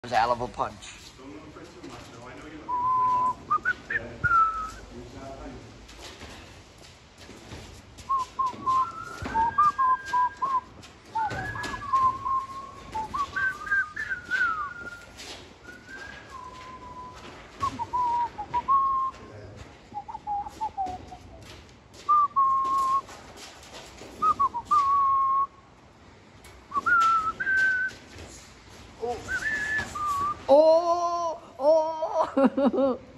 was a hell of a punch. Oh, oh, oh.